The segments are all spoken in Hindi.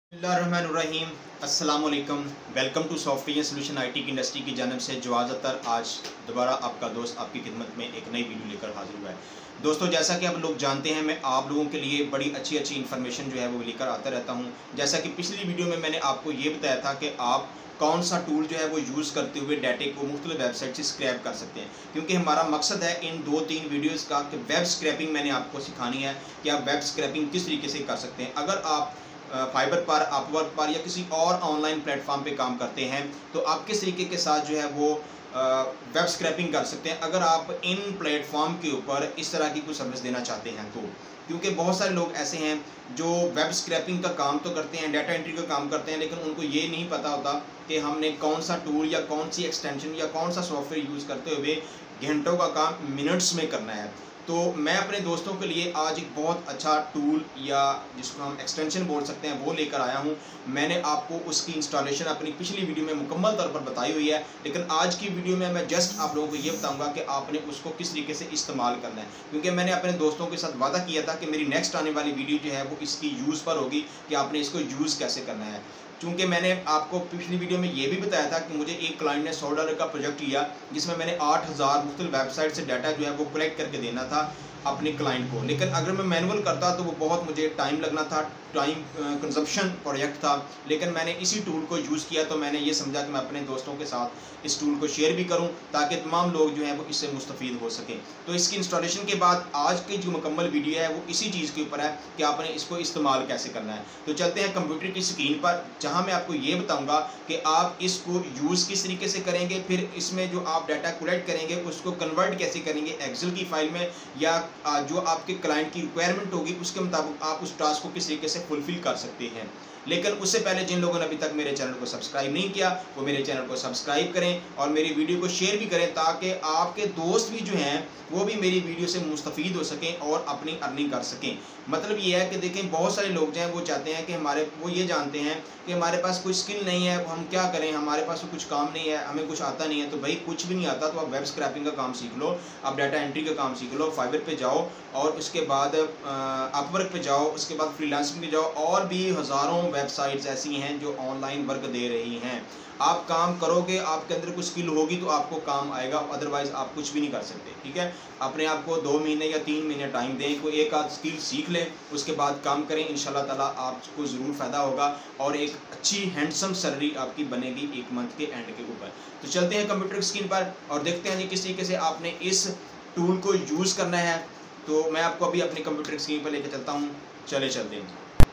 बिस्मिल्लाहिर्रहमानिर्रहीम। अस्सलाम वालेकुम। Welcome to software solution IT की इंडस्ट्री की जानब से जवाज़ अतर आज दोबारा आपका दोस्त आपकी खिदमत में एक नई वीडियो लेकर हाजिर हुआ है। दोस्तों, जैसा कि आप लोग जानते हैं, मैं आप लोगों के लिए बड़ी अच्छी इन्फॉर्मेशन जो है वो लेकर आता रहता हूं। जैसा कि पिछली वीडियो में मैंने आपको ये बताया था कि आप कौन सा टूल जो है वो यूज़ करते हुए डाटे को मुख्तलिफ वेबसाइट से स्क्रैप कर सकते हैं, क्योंकि हमारा मकसद है इन 2-3 वीडियोज़ का कि वेब स्क्रैपिंग मैंने आपको सिखानी है कि आप वेब स्क्रैपिंग किस तरीके से कर सकते हैं। अगर आप फाइबर पर, अपवर्क पर या किसी और ऑनलाइन प्लेटफॉर्म पे काम करते हैं तो आप किस तरीके के साथ जो है वो वेब स्क्रैपिंग कर सकते हैं अगर आप इन प्लेटफॉर्म के ऊपर इस तरह की कोई सर्विस देना चाहते हैं तो। क्योंकि बहुत सारे लोग ऐसे हैं जो वेब स्क्रैपिंग का काम तो करते हैं, डाटा एंट्री का काम करते हैं, लेकिन उनको ये नहीं पता होता कि हमने कौन सा टूल या कौन सी एक्सटेंशन या कौन सा सॉफ्टवेयर यूज़ करते हुए घंटों का काम मिनट्स में करना है। तो मैं अपने दोस्तों के लिए आज एक बहुत अच्छा टूल या जिसको हम एक्सटेंशन बोल सकते हैं वो लेकर आया हूं। मैंने आपको उसकी इंस्टॉलेशन अपनी पिछली वीडियो में मुकम्मल तौर पर बताई हुई है, लेकिन आज की वीडियो में मैं जस्ट आप लोगों को ये बताऊंगा कि आपने उसको किस तरीके से इस्तेमाल करना है, क्योंकि मैंने अपने दोस्तों के साथ वादा किया था कि मेरी नेक्स्ट आने वाली वीडियो जो है वो इसकी यूज़ पर होगी कि आपने इसको यूज़ कैसे करना है। चूँकि मैंने आपको पिछली वीडियो में ये भी बताया था कि मुझे एक क्लाइंट ने $100 का प्रोजेक्ट लिया जिसमें मैंने 8000 मुख्तलिफ वेबसाइट से डाटा जो है वो कलेक्ट करके देना था अपने क्लाइंट को। लेकिन अगर मैं मैनुअल करता तो वो बहुत मुझे टाइम लगना था, टाइम कंजप्शन प्रोजेक्ट था। लेकिन मैंने इसी टूल को यूज़ किया तो मैंने ये समझा कि मैं अपने दोस्तों के साथ इस टूल को शेयर भी करूं ताकि तमाम लोग जो हैं वो इससे मुस्तफ़ीद हो सकें। तो इसकी इंस्टॉलेशन के बाद आज की जो मुकम्मल वीडियो है वो इसी चीज़ के ऊपर है कि आपने इसको इस्तेमाल कैसे करना है। तो चलते हैं कंप्यूटर की स्क्रीन पर, जहाँ मैं आपको ये बताऊँगा कि आप इसको यूज़ किस तरीके से करेंगे, फिर इसमें जो आप डाटा कलेक्ट करेंगे उसको कन्वर्ट कैसे करेंगे एक्सेल की फाइल में, या जो आपके क्लाइंट की रिक्वायरमेंट होगी उसके मुताबिक आप उस टास्क को किस तरीके से फुलफिल कर सकते हैं। लेकिन उससे पहले जिन लोगों ने अभी तक मेरे चैनल को सब्सक्राइब नहीं किया वो मेरे चैनल को सब्सक्राइब करें और मेरी वीडियो को शेयर भी करें ताकि आपके दोस्त भी जो हैं वो भी मेरी वीडियो से मुस्तफ़ीद हो सकें और अपनी अर्निंग कर सकें। मतलब ये है कि देखें, बहुत सारे लोग जो हैं वो चाहते हैं कि वो ये जानते हैं कि हमारे पास कोई स्किल नहीं है, हम क्या करें, हमारे पास तो कुछ काम नहीं है, हमें कुछ आता नहीं है। तो भाई कुछ भी नहीं आता तो आप वेब स्क्रैपिंग का काम सीख लो, आप डाटा एंट्री का काम सीख लो, फाइबर पे जाओ और उसके बाद अपवर्क पे जाओ, उसके बाद फ्रीलांसिंग पे जाओ, और भी हज़ारों वेबसाइट्स ऐसी हैं जो ऑनलाइन वर्क दे रही हैं। आप काम करोगे, आपके अंदर कुछ स्किल होगी तो आपको काम आएगा, अदरवाइज़ आप कुछ भी नहीं कर सकते। ठीक है, अपने आप को 2 महीने या 3 महीने टाइम दें, कोई एक आध स्किल सीख लें, उसके बाद काम करें, इंशाल्लाह ताला आपको ज़रूर फ़ायदा होगा और एक अच्छी हैंडसम सैलरी आपकी बनेगी एक मंथ के एंड के ऊपर। तो चलते हैं कंप्यूटर स्क्रीन पर और देखते हैं जी किस तरीके से आपने इस टूल को यूज़ करना है। तो मैं आपको अभी अपनी कंप्यूटर स्क्रीन पर लेकर चलता हूँ, चलते हैं।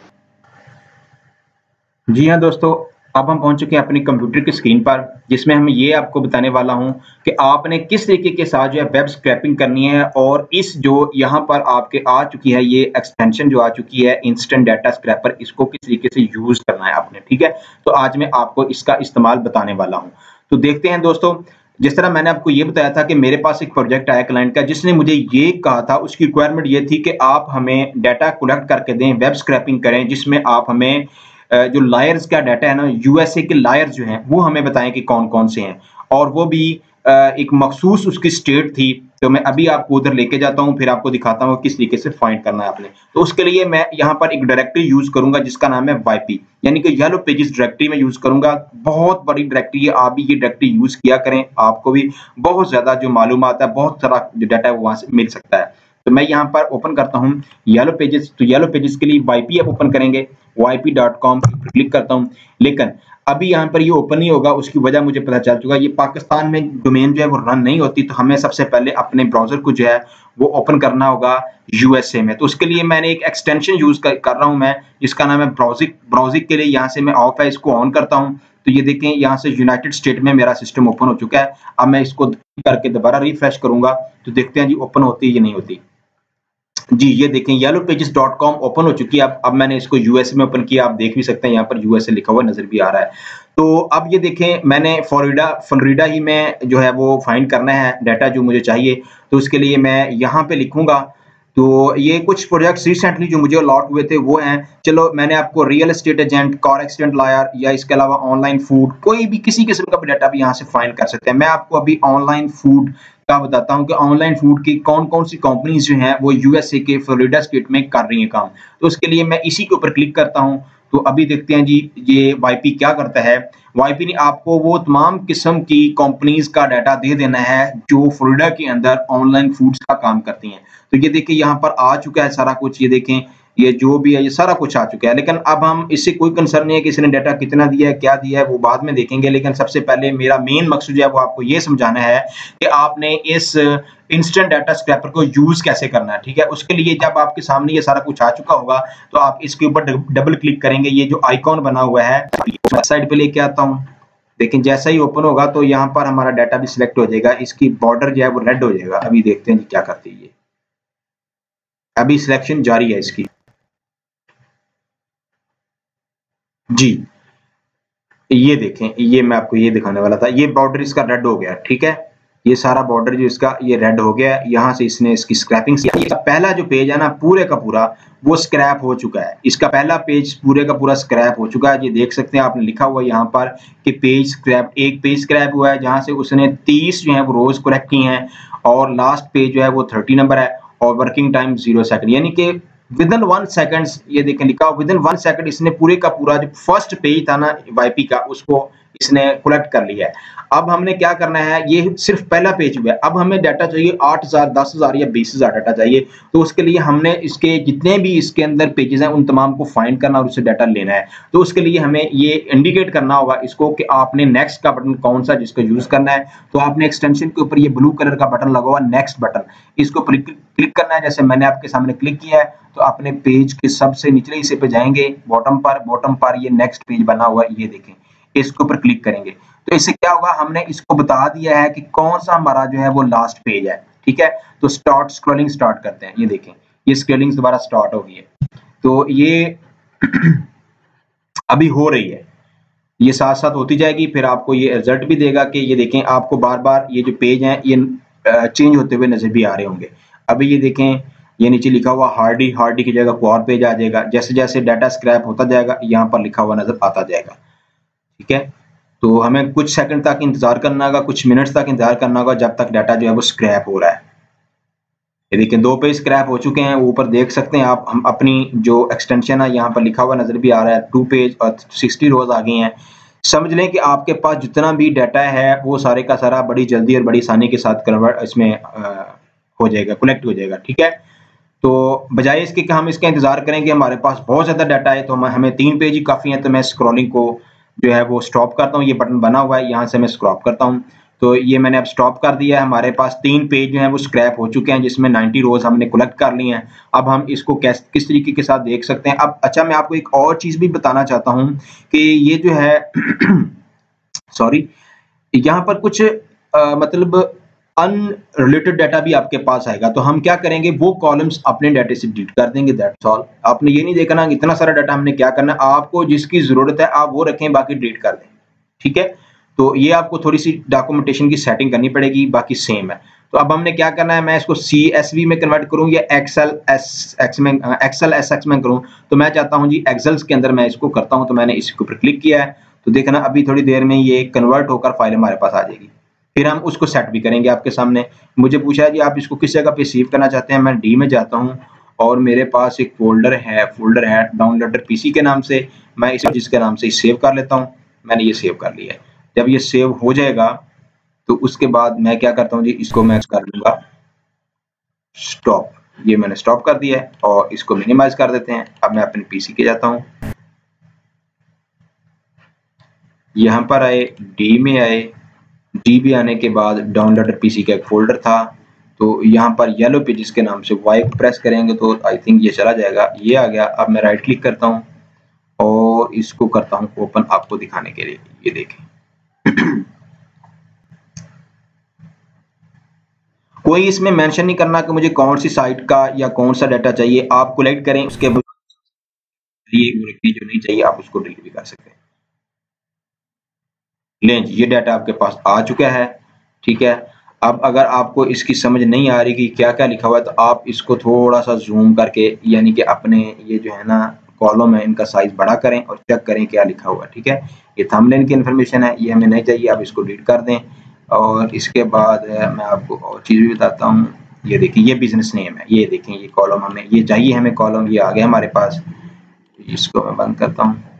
जी हाँ दोस्तों, अब हम पहुंच चुके हैं अपनी कंप्यूटर की स्क्रीन पर, जिसमें हम ये आपको बताने वाला हूं कि आपने किस तरीके के साथ जो है वेब स्क्रैपिंग करनी है। और इस जो यहाँ पर आपके आ चुकी है ये एक्सटेंशन जो आ चुकी है इंस्टेंट डाटा स्क्रैपर, इसको किस तरीके से यूज करना है आपने। ठीक है, तो आज मैं आपको इसका इस्तेमाल बताने वाला हूँ। तो देखते हैं दोस्तों, जिस तरह मैंने आपको ये बताया था कि मेरे पास एक प्रोजेक्ट आया क्लाइंट का, जिसने मुझे ये कहा था, उसकी रिक्वायरमेंट ये थी कि आप हमें डाटा कलेक्ट करके दें, वेब स्क्रैपिंग करें, जिसमें आप हमें जो लायर्स का डाटा है ना, यूएसए के लायर्स जो हैं वो हमें बताएं कि कौन कौन से हैं, और वो भी एक मखसूस उसकी स्टेट थी। तो मैं अभी आपको उधर लेके जाता हूँ, फिर आपको दिखाता हूँ किस तरीके से फाइंड करना है आपने। तो उसके लिए मैं यहाँ पर एक डायरेक्टरी यूज करूंगा जिसका नाम है वाईपी, यानी कि येलो पेजेस डायरेक्टरी में यूज करूंगा। बहुत बड़ी डायरेक्टरी है, आप भी ये डायरेक्टरी यूज किया करें, आपको भी बहुत ज्यादा जो मालूमात है, बहुत सारा जो डाटा है वो वहां से मिल सकता है। तो मैं यहाँ पर ओपन करता हूँ येलो पेजेस। तो येलो पेजेस के लिए वाईपी आप ओपन करेंगे, yp.com क्लिक करता हूं, लेकिन अभी यहाँ पर ये ओपन नहीं होगा। उसकी वजह मुझे पता चल चुका है, ये पाकिस्तान में डोमेन जो है वो रन नहीं होती। तो हमें सबसे पहले अपने ब्राउजर को जो है वो ओपन करना होगा यूएसए में। तो उसके लिए मैंने एक एक्सटेंशन यूज कर रहा हूं मैं, जिसका नाम है ब्राउजिंग। ब्राउजिंग के लिए यहाँ से मैं ऑफ है, इसको ऑन करता हूँ। तो ये देखें, यहाँ से यूनाइटेड स्टेट में मेरा सिस्टम ओपन हो चुका है। अब मैं इसको करके दोबारा रिफ्रेश करूंगा तो देखते हैं जी ओपन होती है या नहीं होती। जी, ये देखें yellowpages.com ओपन हो चुकी है। अब मैंने इसको यूएसए में ओपन किया, आप देख भी सकते हैं, यहाँ पर यूएसए लिखा हुआ नजर भी आ रहा है। तो अब ये देखें, मैंने फ्लोरिडा ही में जो है वो फाइंड करना है डाटा जो मुझे चाहिए। तो उसके लिए मैं यहाँ पे लिखूंगा। तो ये कुछ प्रोजेक्ट्स रिसेंटली जो मुझे अलॉट हुए थे वो हैं। चलो, मैंने आपको real estate agent, car accident lawyer, या इसके अलावा ऑनलाइन फूड, कोई भी किसी किस्म का भी डाटा भी यहाँ से फाइंड कर सकते हैं। मैं आपको अभी ऑनलाइन फूड का बताता हूँ कि ऑनलाइन फूड की कौन कौन सी कंपनीज जो हैं वो यूएसए के फ्लोरिडा स्टेट में कर रही हैं काम। तो उसके लिए मैं इसी के ऊपर क्लिक करता हूँ। तो अभी देखते हैं जी ये वाईपी क्या करता है। वाईपी ने आपको वो तमाम किस्म की कंपनीज का डाटा दे देना है जो फ्लोरिडा के अंदर ऑनलाइन फूड्स का काम करती हैं। तो ये देखिए यहाँ पर आ चुका है सारा कुछ, ये देखें ये जो भी है ये सारा कुछ आ चुका है। लेकिन अब हम इससे कोई कंसर्न नहीं है कि इसने डाटा कितना दिया है, क्या दिया है, वो बाद में देखेंगे। लेकिन सबसे पहले मेरा मेन मकसद जो है वो आपको ये समझाना है कि आपने इस इंस्टेंट डाटा स्क्रैपर को यूज कैसे करना है, ठीक है। उसके लिए जब आपके सामने ये सारा कुछ आ चुका होगा तो आप इसके ऊपर डबल क्लिक करेंगे। ये जो आइकॉन बना हुआ है साइड पे लेके आता हूँ, लेकिन जैसा ही ओपन होगा तो यहाँ पर हमारा डाटा भी सिलेक्ट हो जाएगा, इसकी बॉर्डर जो है वो रेड हो जाएगा। अभी देखते हैं क्या करती है ये, अभी सिलेक्शन जारी है इसकी जी। ये देखें, ये मैं आपको ये दिखाने वाला था, ये बॉर्डर इसका रेड हो गया, ठीक है। ये सारा बॉर्डर जो इसका ये रेड हो गया, यहाँ से इसने इसकी स्क्रैपिंग किया। इसका पहला जो पेज है ना पूरे का पूरा वो स्क्रैप हो चुका है। इसका पहला पेज पूरे का पूरा स्क्रैप हो चुका है। ये देख सकते हैं, आपने लिखा हुआ यहाँ पर कि पेज स्क्रैप, एक पेज स्क्रैप हुआ है जहाँ से उसने 30 जो है वो रोज करेक्ट की हैं और लास्ट पेज जो है वो 30 नंबर है और वर्किंग टाइम 0 सेकंड, यानी कि विद इन 1 सेकंड। ये देखें लिखा विद इन 1 सेकंड इसने पूरे का पूरा जो फर्स्ट पेज था ना वाईपी का उसको इसने कलेक्ट कर लिया है। अब हमने क्या करना है, ये सिर्फ पहला पेज हुआ है। अब हमें डाटा चाहिए 8000, 10000 या 20000 डाटा चाहिए। तो उसके लिए हमने इसके जितने भी इसके अंदर पेजेस हैं उन तमाम को फाइंड करना और उससे डाटा लेना है। तो उसके लिए हमें ये इंडिकेट करना होगा इसको कि आपने नेक्स्ट का बटन कौन सा जिसको यूज करना है। तो आपने एक्सटेंशन के ऊपर ये ब्लू कलर का बटन लगा हुआ नेक्स्ट बटन, इसको क्लिक करना है। जैसे मैंने आपके सामने क्लिक किया है तो अपने पेज के सबसे निचले हिस्से पे जाएंगे, बॉटम पर ये नेक्स्ट पेज बना हुआ है, ये देखें, इसके ऊपर क्लिक करेंगे। तो इससे क्या होगा, हमने इसको बता दिया है कि कौन सा हमारा जो है वो लास्ट पेज है, ठीक है। तो स्टार्ट स्क्रॉलिंग स्टार्ट करते हैं। ये देखें ये स्क्रॉलिंग दोबारा स्टार्ट हो गई है। तो ये अभी हो रही है, ये साथ साथ होती जाएगी, फिर आपको ये रिजल्ट भी देगा कि ये देखें आपको बार बार ये जो पेज हैं ये चेंज होते हुए नजर भी आ रहे होंगे। अभी ये देखें ये नीचे लिखा हुआ हार्डी की जगह कोई और पेज आ जाएगा। जैसे जैसे डाटा स्क्रैप होता जाएगा यहाँ पर लिखा हुआ नजर आता जाएगा, ठीक है। तो हमें कुछ सेकंड तक इंतजार करना होगा, कुछ मिनट्स तक इंतजार करना होगा जब तक डाटा जो है वो स्क्रैप हो रहा है। ये देखिए 2 पेज स्क्रैप हो चुके हैं, ऊपर देख सकते हैं आप। हम अपनी जो एक्सटेंशन है यहाँ पर लिखा हुआ नजर भी आ रहा है 2 पेज और 60 रोज आ गए हैं। समझ लें कि आपके पास जितना भी डाटा है वो सारे का सारा बड़ी जल्दी और बड़ी आसानी के साथ कन्वर्ट इसमें हो जाएगा, कलेक्ट हो जाएगा, ठीक है। तो बजाय इसके कि हम इसका इंतजार करेंगे हमारे पास बहुत ज्यादा डाटा है, तो हमें 3 पेज ही काफी है। तो मैं स्क्रॉलिंग को जो है वो स्टॉप करता हूँ, ये बटन बना हुआ है यहाँ से मैं स्क्रॉप करता हूँ। तो ये मैंने अब स्टॉप कर दिया है। हमारे पास 3 पेज जो है वो स्क्रैप हो चुके हैं जिसमें 90 रोज हमने कलेक्ट कर ली हैं। अब हम इसको किस तरीके के साथ देख सकते हैं। अब अच्छा मैं आपको एक और चीज भी बताना चाहता हूँ कि ये जो है सॉरी यहाँ पर कुछ मतलब अनरिलेटेड डाटा भी आपके पास आएगा। तो हम क्या करेंगे, वो कॉलम्स अपने डाटा से डिलीट कर देंगे, दैट्स ऑल। आपने ये नहीं देखना इतना सारा डाटा हमने क्या करना है, आपको जिसकी जरूरत है आप वो रखें, बाकी डिलीट कर दें, ठीक है। तो ये आपको थोड़ी सी डॉक्यूमेंटेशन की सेटिंग करनी पड़ेगी, बाकी सेम है। तो अब हमने क्या करना है, मैं इसको CSV में कन्वर्ट करूं या एक्सेल SX में करूं। तो मैं चाहता हूं जी एक्सेल के अंदर मैं इसको करता हूं। तो मैंने इसके ऊपर क्लिक किया है, तो देखना अभी थोड़ी देर में ये कन्वर्ट होकर फाइल हमारे पास आ जाएगी। फिर हम उसको सेट भी करेंगे आपके सामने। मुझे पूछा है जी आप इसको किस जगह पे सेव करना चाहते हैं। मैं डी में जाता हूं और मेरे पास एक फोल्डर है डाउनलोडर पीसी के नाम से। मैं इसे जिसके नाम से सेव कर लेता हूं। मैंने ये सेव कर लिया है। जब ये सेव हो जाएगा तो उसके बाद मैं क्या करता हूं जी, इसको मैं कर दूंगा स्टॉप। ये मैंने स्टॉप कर दिया है और इसको मिनिमाइज कर देते हैं। अब मैं अपने पीसी के जाता हूं, यहां पर आए, डी में आए, डी भी आने के बाद डाउनलोडर पीसी का एक फोल्डर था। तो यहाँ पर येलो पेजेस के नाम से वाई प्रेस करेंगे तो आई थिंक ये चला जाएगा। ये आ गया। अब मैं राइट क्लिक करता हूँ और इसको करता हूँ ओपन आपको दिखाने के लिए। ये देखें कोई इसमें मेंशन नहीं करना कि मुझे कौन सी साइट का या कौन सा डाटा चाहिए, आप कलेक्ट करें, उसके बाद जो नहीं चाहिए आप उसको डिलीट भी कर सकते हैं। लें ये डाटा आपके पास आ चुका है, ठीक है। अब अगर आपको इसकी समझ नहीं आ रही कि क्या क्या लिखा हुआ है तो आप इसको थोड़ा सा जूम करके यानी कि अपने ये जो है ना कॉलम है इनका साइज बड़ा करें और चेक करें क्या लिखा हुआ है, ठीक है। ये थंबनेल की इन्फॉर्मेशन है, ये हमें नहीं चाहिए, आप इसको डिलीट कर दें। और इसके बाद मैं आपको और चीज़ भी बताता हूँ। ये देखिए ये बिजनेस नेम है, ये देखें ये कॉलम हमें ये चाहिए, हमें कॉलम ये आ गया हमारे पास। इसको मैं बंद करता हूँ।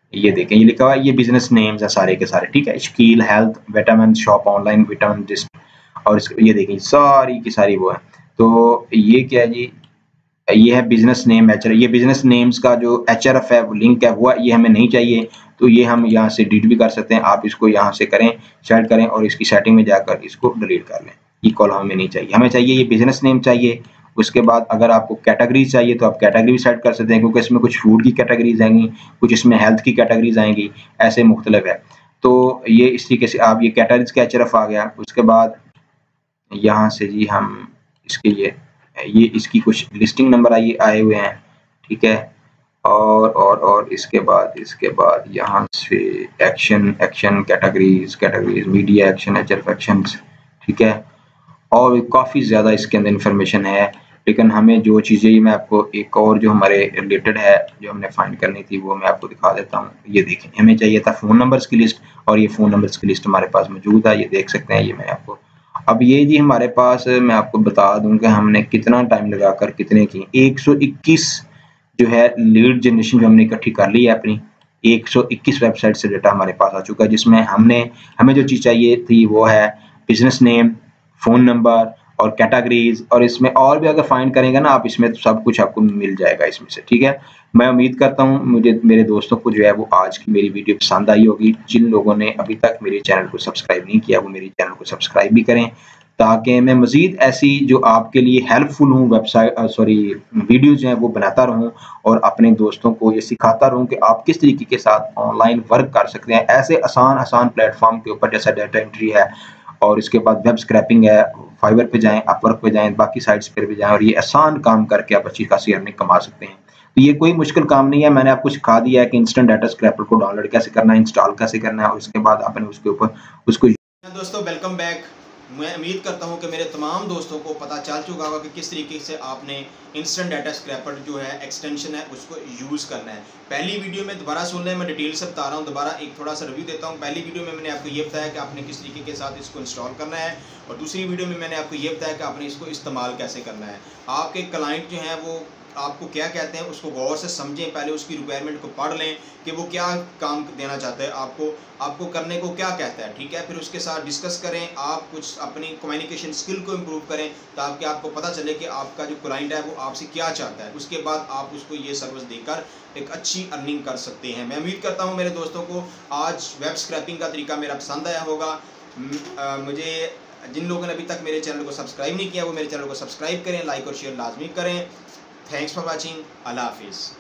ये देखें, ये लिखा हुआ है, ये बिजनेस नेम्स है सारे के सारे, ठीक है। Shakeel health vitamin shop online vitamin डिस्ट, और ये देखें सारी की सारी वो है। तो ये क्या है जी, ये है बिजनेस नेम एचआर, ये बिजनेस नेम्स का जो एचआरएफ है वो लिंक है वो ये हमें नहीं चाहिए, तो ये हम यहाँ से डिलीट भी कर सकते हैं। आप इसको यहाँ से करें, सेट करें और इसकी सेटिंग में जाकर इसको डिलीट कर लें। ये कॉलम हमें नहीं चाहिए, हमें चाहिए ये बिजनेस नेम चाहिए। उसके बाद अगर आपको कैटेगरीज चाहिए तो आप कैटेगरी भी सेट कर सकते हैं, क्योंकि इसमें कुछ फूड की कैटेगरीज आएंगी, कुछ इसमें हेल्थ की कैटेगरीज आएंगी, ऐसे मुख्तलिफ है। तो ये इस तरीके से आप ये कैटेगरीज का एचआरएफ आ गया। उसके बाद यहाँ से जी हम इसके ये इसकी कुछ लिस्टिंग नंबर आए हुए हैं, ठीक है। और इसके बाद यहाँ से action categories media action HRF actions, ठीक है। और काफ़ी ज़्यादा इसके अंदर इंफॉर्मेशन है, लेकिन हमें जो चीज़ें मैं आपको एक और जो हमारे रिलेटेड है जो हमने फाइंड करनी थी वो मैं आपको दिखा देता हूँ। ये देखें, हमें चाहिए था फ़ोन नंबर्स की लिस्ट, और ये फ़ोन नंबर्स की लिस्ट हमारे पास मौजूद है, ये देख सकते हैं। ये मैं आपको अब ये जी हमारे पास मैं आपको बता दूं कि हमने कितना टाइम लगाकर कितने की 121 जो है लीड जनरेशन जो हमने इकट्ठी कर ली है अपनी 121 वेबसाइट से डेटा हमारे पास आ चुका है, जिसमें हमें जो चीज़ चाहिए थी वो है बिजनेस नेम, फ़ोन नंबर और कैटेगरीज, और इसमें और भी अगर फाइंड करेंगे ना आप इसमें तो सब कुछ आपको मिल जाएगा इसमें से, ठीक है। मैं उम्मीद करता हूँ मेरे दोस्तों को जो है वो आज की मेरी वीडियो पसंद आई होगी। जिन लोगों ने अभी तक मेरे चैनल को सब्सक्राइब नहीं किया वो मेरे चैनल को सब्सक्राइब भी करें, ताकि मैं मज़ीद ऐसी जो आपके लिए हेल्पफुल हूँ वीडियोज़ हैं वो बनाता रहूँ, और अपने दोस्तों को ये सिखाता रहूँ कि आप किस तरीके के साथ ऑनलाइन वर्क कर सकते हैं ऐसे आसान प्लेटफॉर्म के ऊपर, जैसा डाटा एंट्री है, और इसके बाद वेब स्क्रैपिंग है। फाइवर पे जाएं, अपवर्क पे जाएं, बाकी साइट्स पर भी जाएं, और ये आसान काम करके आप अच्छी खासी अर्निंग कमा सकते हैं। तो ये कोई मुश्किल काम नहीं है, मैंने आपको सिखा दिया है कि इंस्टेंट डाटा स्क्रैपर को डाउनलोड कैसे करना है, इंस्टॉल कैसे करना है, और उसके बाद आपने उसके ऊपर उसको। दोस्तों वेलकम बैक। मैं उम्मीद करता हूं कि मेरे तमाम दोस्तों को पता चल चुका होगा कि किस तरीके से आपने इंस्टेंट डाटा स्क्रैपर जो है एक्सटेंशन है उसको यूज़ करना है। पहली वीडियो में दोबारा सुन लें, मैं डिटेल से बता रहा हूं, दोबारा एक थोड़ा सा रिव्यू देता हूं। पहली वीडियो में मैंने आपको ये बताया कि आपने किस तरीके के साथ इसको इंस्टॉल करना है, और दूसरी वीडियो में मैंने आपको ये बताया कि आपने इसको इस्तेमाल कैसे करना है। आपके क्लाइंट जो हैं वो आपको क्या कहते हैं उसको गौर से समझें, पहले उसकी रिक्वायरमेंट को पढ़ लें कि वो क्या काम देना चाहता है, आपको करने को क्या कहता है, ठीक है। फिर उसके साथ डिस्कस करें, आप कुछ अपनी कम्युनिकेशन स्किल को इम्प्रूव करें ताकि आपको पता चले कि आपका जो क्लाइंट है वो आपसे क्या चाहता है। उसके बाद आप उसको ये सर्विस देकर एक अच्छी अर्निंग कर सकते हैं। मैं उम्मीद करता हूँ मेरे दोस्तों को आज वेब स्क्रैपिंग का तरीका मेरा पसंद आया होगा। मुझे जिन लोगों ने अभी तक मेरे चैनल को सब्सक्राइब नहीं किया वो मेरे चैनल को सब्सक्राइब करें, लाइक और शेयर लाजमी करें। Thanks for watching. अल्लाह हाफिज़।